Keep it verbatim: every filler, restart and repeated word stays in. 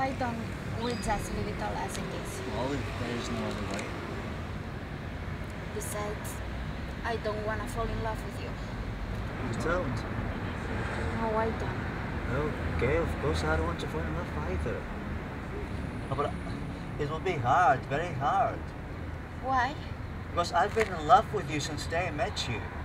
why don't we just leave it all as it is? Well, there is no other way. Besides, I don't want to fall in love with you. You don't? No, I don't. Okay, of course I don't want to fall in love either. But it will be hard, very hard. Why? Because I've been in love with you since the day I met you.